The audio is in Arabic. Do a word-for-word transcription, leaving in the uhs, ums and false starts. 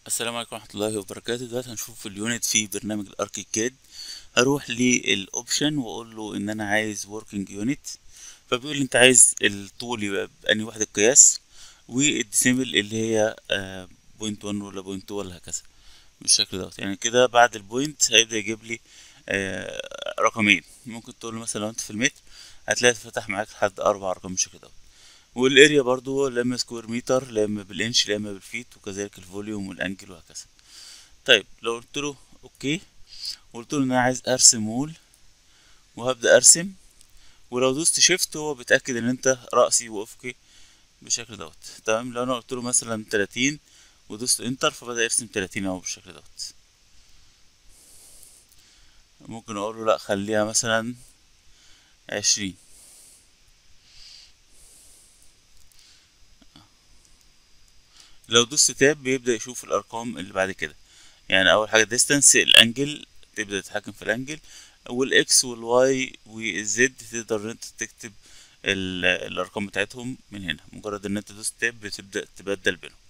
السلام عليكم ورحمة الله وبركاته. دلوقتي هنشوف اليونت في برنامج الاركيكاد. هروح للاوبشن واقول له ان انا عايز working يونت، فبيقول لي انت عايز الطول يبقى بأنهي وحدة قياس، والديسيمل اللي هي بوينت ون ولا بوينت تو ولا هكذا بالشكل دوت. يعني كده بعد البوينت هيبدأ يجيب لي آه، رقمين. ممكن تقول له مثلا لو انت في المتر هتلاقي فتح معاك لحد اربع ارقام بالشكل دوت. والاريا برضو لا اما سكوير متر لا اما بالانش لا اما بالفيت، وكذلك الفوليوم والانجل وهكذا. طيب لو قلت له اوكي وقلت له ان انا عايز ارسم وول، وهبدأ ارسم. ولو دوست شيفت هو بيتأكد ان انت رأسي وافقي بالشكل دوت. تمام. لو انا قلت له مثلا تلاتين ودوست انتر فبدأ يرسم تلاتين اهو بالشكل دوت. ممكن اقول له لا خليها مثلا عشرين. لو دوست تاب بيبدأ يشوف الارقام اللي بعد كده. يعني اول حاجة ديستانس الانجل، تبدأ تتحكم في الانجل، والاكس والواي والزد تقدر ان انت تكتب ال- الارقام بتاعتهم من هنا. مجرد ان انت دوست تاب بتبدأ تبدل بينهم.